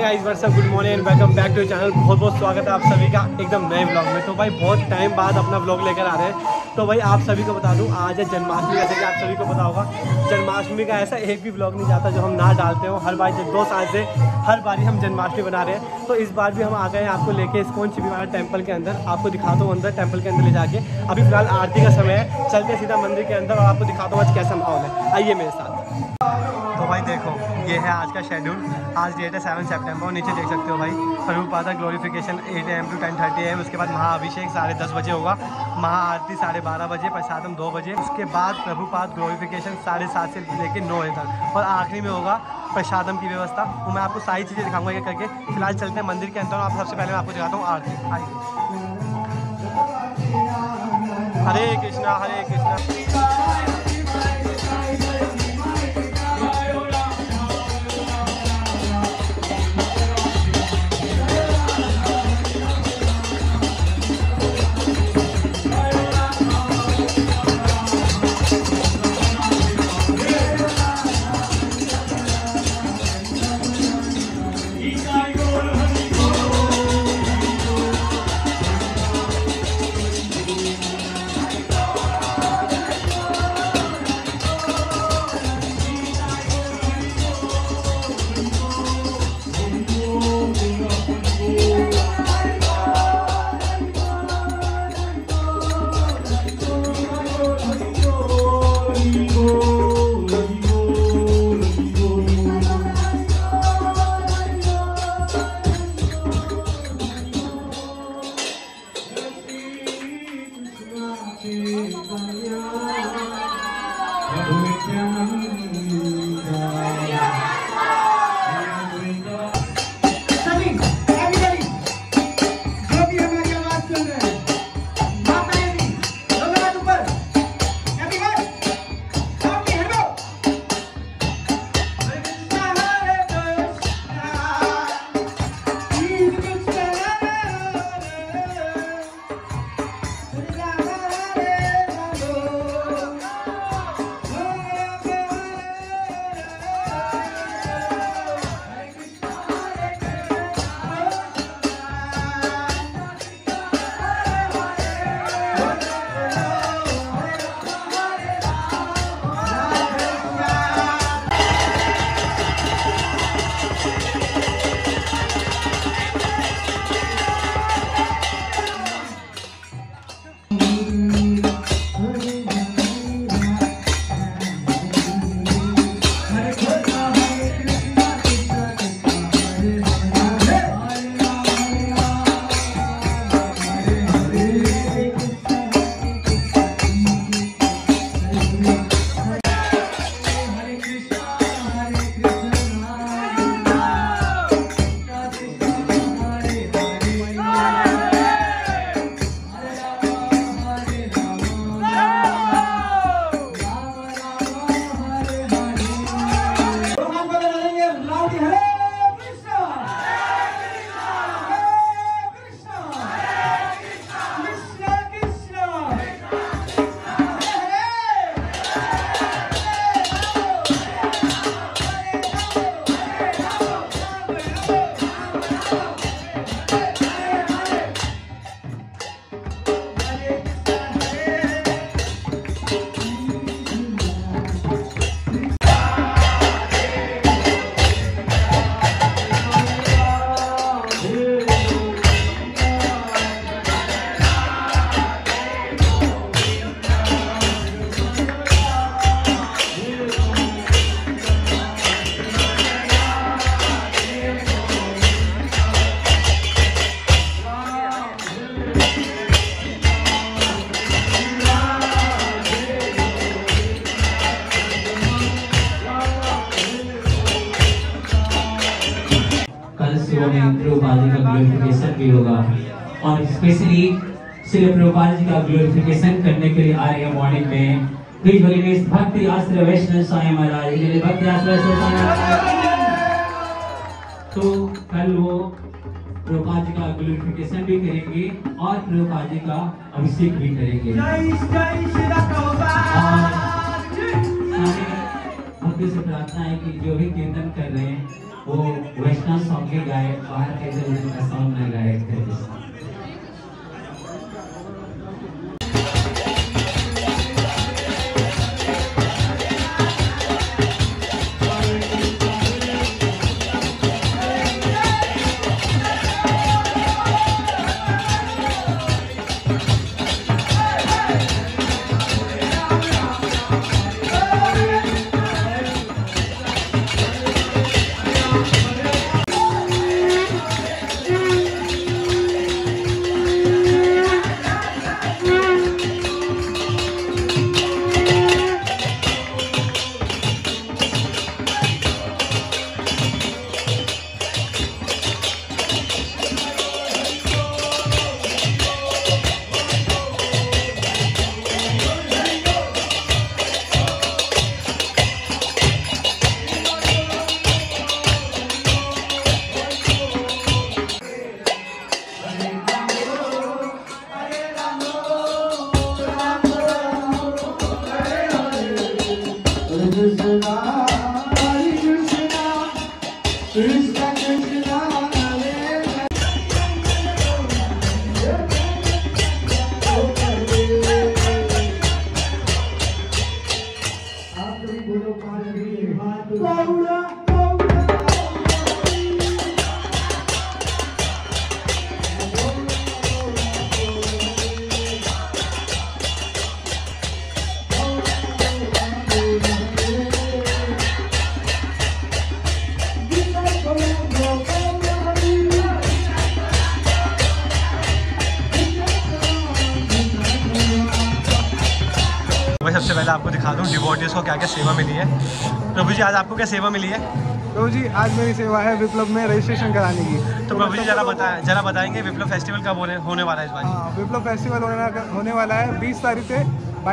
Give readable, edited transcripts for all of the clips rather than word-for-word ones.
Guys what's up, good morning and welcome back to channel. बहुत बहुत स्वागत है आप सभी का एकदम नए व्लॉग में। तो भाई बहुत टाइम बाद अपना व्लॉग लेकर आ रहे हैं। तो भाई आप सभी को बता दूं, आज है जन्माष्टमी। जैसे कि आप सभी को पता होगा, जन्माष्टमी का ऐसा एक भी व्लॉग नहीं जाता जो हम ना डालते हो। हर बार 2 साल से हर बार ही हम जन्माष्टमी बना रहे हैं। तो इस बार भी हम आ गए हैं आपको लेके इस्कॉन चिपीवाड़ा टेम्पल के अंदर। आपको दिखाता हूँ अंदर टेम्पल के अंदर ले जाके। अभी फिलहाल आरती का समय है, चलते सीधा मंदिर के अंदर और आपको दिखाता हूँ आज कैसा माहौल है। आइए मेरे साथ। तो भाई देखो, ये है आज का शेड्यूल। आज डेट है 7 सितंबर। नीचे देख सकते हो भाई, Prabhupada glorification 8 AM to 10:30 AM। उसके बाद महाअभिषेक 10:30 बजे होगा, महाआरती 12:30 बजे, प्रसादम 2 बजे। उसके बाद प्रभुपाद ग्लोरिफिकेशन 7:30 से लेकर 9 बजे तक, और आखिरी में होगा प्रसादम की व्यवस्था। वो मैं आपको सारी चीज़ें दिखाऊंगा एक करके। फिलहाल चलते हैं मंदिर के अंदर। आप सबसे पहले मैं आपको दिखाता हूँ आरती। हरे कृष्णा हरे कृष्णा। प्रभुपाद जी का ग्लोरिफिकेशन भी होगा, और स्पेशली श्री प्रभुपाद जी का ग्लोरिफिकेशन करने के लिए आ रहे हैं मॉर्निंग में ब्रिज होलीनेस भक्ति आश्रय वैष्णव स्वामी महाराज जी, भक्ति आश्रय स्वामी महाराज। तो कल वो प्रभुपाद जी का ग्लोरिफिकेशन भी करेंगे और प्रभुपाद जी का अभिषेक भी करेंगे। भक्ति से प्रार्थना है कि जो भी कीर्तन कर रहे हैं वो वैष्णव सॉन्ग भी गाए, बाहर के जो सॉन्ग में गाए थे। मैं सबसे पहले आपको दिखा दूं डिवोटीज को क्या क्या सेवा मिली है। प्रभु जी आज आपको क्या सेवा मिली है? प्रभु जी आज मेरी सेवा है विप्लव में रजिस्ट्रेशन कराने की। तो प्रभु जी जरा बताएंगे विप्लव फेस्टिवल कब होने वाला है इस बार? हाँ, विप्लव फेस्टिवल होने वाला है 20 तारीख से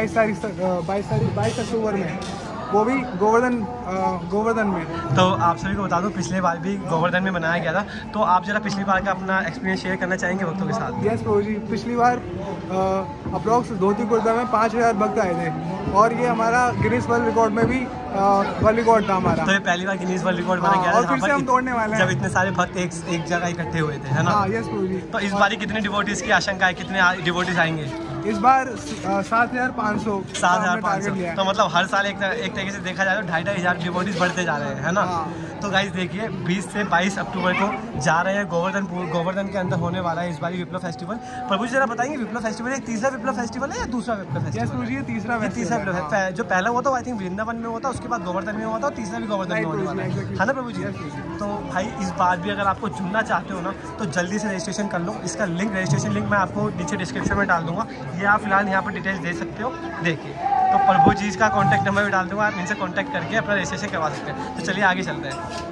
22 अक्टूबर में, वो भी गोवर्धन में। तो आप सभी को बता दूं पिछले बार भी गोवर्धन में मनाया गया था, तो आप जरा पिछली बार का अपना एक्सपीरियंस शेयर करना चाहेंगे भक्तों के साथ? यस प्रभु जी, पिछली बार अप्रॉक्स धोती कुर्ता में 5000 भक्त आए थे और ये हमारा गिनीज वर्ल्ड रिकॉर्ड में भी वर्ल्ड रिकॉर्ड था हमारा। तो ये पहली बार गिनीज वर्ल्ड रिकॉर्ड बना गया और फिर से हम तोड़ने वाले हैं जब इतने सारे भक्त एक जगह इकट्ठे हुए थे, है ना? यस प्रभु जी। तो इस बार कितने डिवोटीज की आशंका है, कितने डिवोटीज आएंगे इस बार? 7500। 7500। तो मतलब हर साल एक तरीके से देखा जाए तो 2500 डिवोटीज बढ़ते जा रहे हैं, है ना? तो गाइस देखिए 20 से 22 अक्टूबर को जा रहे हैं गोवर्धन के अंदर होने वाला है इस बार विप्लव फेस्टिवल। प्रभु जी जरा बताएंगे विप्लव फेस्टिवल एक तीसरा विप्लव फेस्टिवल है या दूसरा विप्लव फेस्टिवल? यस प्रभु जी, तीसरा विप्लव है। जो पहला हुआ था आई थिंक वृंदावन में हुआ था, उसके बाद गोवर्धन में हुआ था और तीसरा भी गोवर्धन में होने वाला है ना प्रभु जी? तो भाई इस बार भी अगर आपको जुड़ना चाहते हो ना तो जल्दी से रजिस्ट्रेशन कर लो। इसका रजिस्ट्रेशन लिंक मैं आपको नीचे डिस्क्रिप्शन में डाल दूंगा, ये आप फिलहाल यहाँ पर डिटेल्स दे सकते हो। देखिए तो प्रभु जी का कॉन्टैक्ट नंबर भी डाल दूंगा, आप इनसे कॉन्टैक्ट करके अपना रजिस्ट्रेशन करवा सकते हैं। तो चलिए आगे चलते हैं।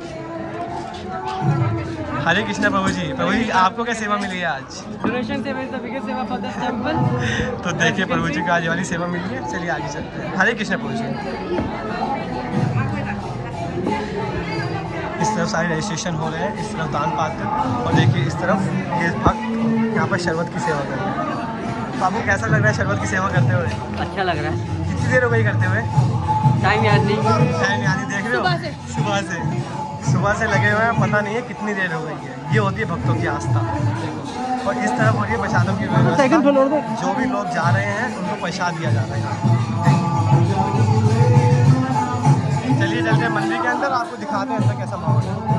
हरे कृष्णा प्रभु जी आपको क्या सेवा मिली है आज? डोनेशन सेवा फॉर द टेंपल। तो देखिए प्रभु जी को आज वाली सेवा मिली है। चलिए आगे चलते हैं। हरे कृष्णा प्रभु जी। इस तरफ सारे रजिस्ट्रेशन हो रहे हैं, इस तरफ दान पात्र, और देखिए इस तरफ ये भक्त यहाँ पर शरबत की सेवा कर रहे हैं। तो आपको कैसा लग रहा है शरबत की सेवा करते हुए? अच्छा लग रहा है। कितनी देर हो गई करते हुए? टाइम याद नहीं। देख रहे हो सुबह से लगे हुए हैं, पता नहीं है कितनी देर हो गई है। ये होती है भक्तों की आस्था। देखो और इस तरफ हो रही है प्रसादों की व्यवस्था, जो भी लोग जा रहे हैं उनको प्रसाद दिया जा रहा है। चलिए चलते हैं मंदिर के अंदर, आपको दिखाते हैं अंदर कैसा माहौल है।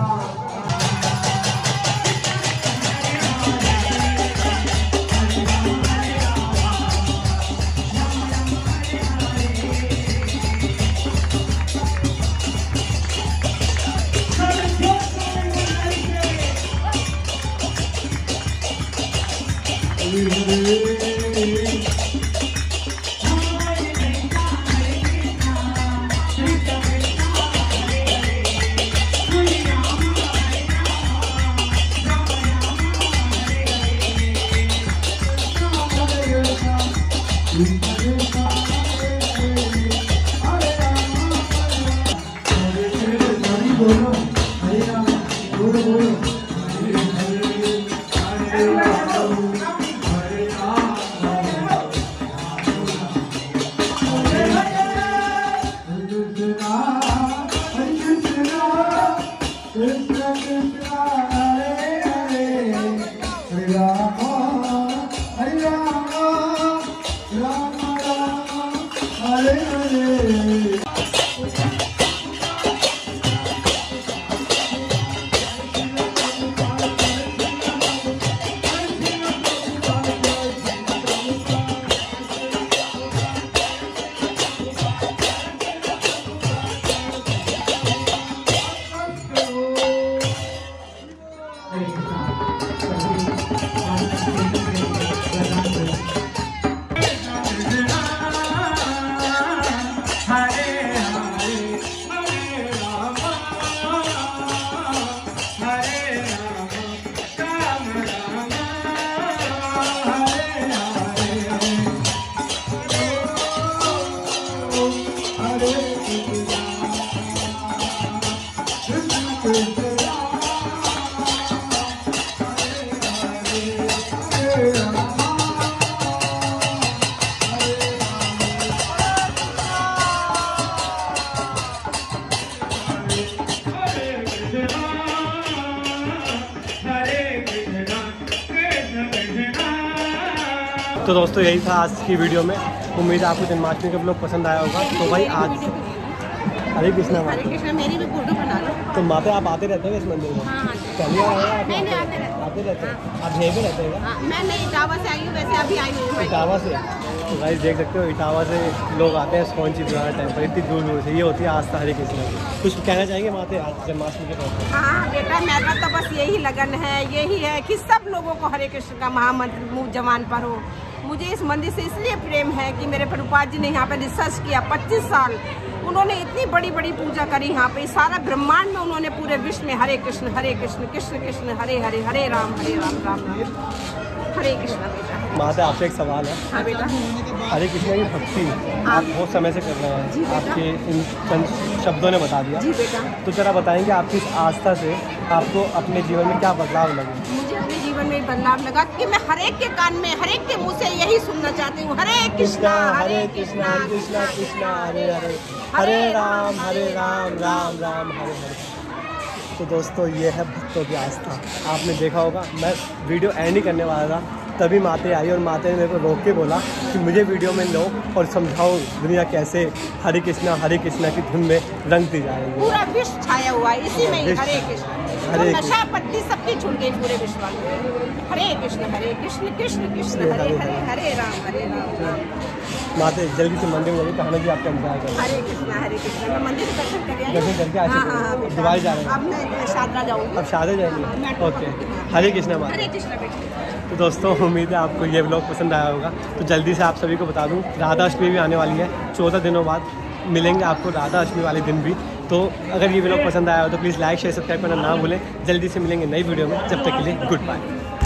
तो दोस्तों यही था आज की वीडियो में। उम्मीद है आपको जन्माष्टमी का ब्लॉग पसंद आया होगा। तो भाई आज हरे कृष्णा हरे कृष्णा, मेरी भी फोटो बना लो। तो माता आप आते रहते हैं इस मंदिर में? हाँ, पहले आए हैं? नहीं आते रहते। आते रहते हैं। आप यहीं पे रहते हैं? हाँ, मैं नहीं इटावा से आई हूँ, वैसे अभी आई हूँ इटावा से। तो भाई देख सकते हो इटावा से लोग आते हैं स्कॉन्ची पुराना टेम्पल, इतनी दूर दूर से। ये होती है आस्था हरे कृष्ण। कुछ कहना चाहेंगे माते आज जन्माष्टमी के तौर पर? हाँ बेटा, मेरा तो बस यही लगन है, यही है कि सब लोगों को हरे कृष्ण का महामंत्र मुँह जवान पर हो। मुझे इस मंदिर से इसलिए प्रेम है कि मेरे प्रभुपाद जी ने यहाँ पे रिसर्च किया 25 साल। उन्होंने इतनी बड़ी बड़ी पूजा करी यहाँ पे, सारा ब्रह्मांड में उन्होंने पूरे विश्व में हरे कृष्ण कृष्ण कृष्ण हरे हरे, हरे राम राम राम हरे कृष्ण। बेटा माता आपसे एक सवाल है। हाँ बेटा। हरे कृष्ण की भक्ति आप बहुत समय से कर रहे हैं, आपके इन चंद शब्दों ने बता दिया। जी बेटा। तो जरा बताएंगे आपकी इस आस्था से आपको अपने जीवन में क्या बदलाव लगे? मुझे अपने जीवन में बदलाव लगा कि मैं हरेक के कान में, हरेक के मुंह से यही सुनना चाहती हूँ, हरे कृष्णा कृष्णा कृष्णा हरे हरे, हरे राम राम राम हरे हरे। तो दोस्तों ये है भक्तों की आस्था। आपने देखा होगा मैं वीडियो एंड ही करने वाला था, तभी माते आई और माते ने मेरे को रोक के बोला कि मुझे वीडियो में लो और समझाओ दुनिया कैसे हरे कृष्णा की धुन में रंगती जा रही है। पूरा विश्व छाया हुआ है इसी में ही हरे कृष्ण। तो नशा पत्ती सबकी छूट गई पूरे विश्व में। हरे कृष्ण कृष्ण कृष्ण हरे हरे, हरे राम राम। माते जल्दी से मंदिर में कहना कि आपका इंतजार करें। हरे कृष्ण। मैं मंदिर दर्शन करके दर्शन करके आज दोबारा जा रहे हैं। अब मैं शारदा जाऊँगी। अब शारदा जाएंगे? ओके, हरे कृष्णा माता। हरे कृष्ण बेटा। तो दोस्तों उम्मीद है आपको ये व्लॉग पसंद आया होगा। तो जल्दी से आप सभी को बता दूं राधा अष्टमी भी आने वाली है, 14 दिनों बाद मिलेंगे आपको राधा अष्टमी वाले दिन भी। तो अगर ये व्लॉग पसंद आया हो तो प्लीज़ लाइक शेयर सब्सक्राइब करना ना भूलें। जल्दी से मिलेंगे नई वीडियो में, जब तक के लिए गुड बाय।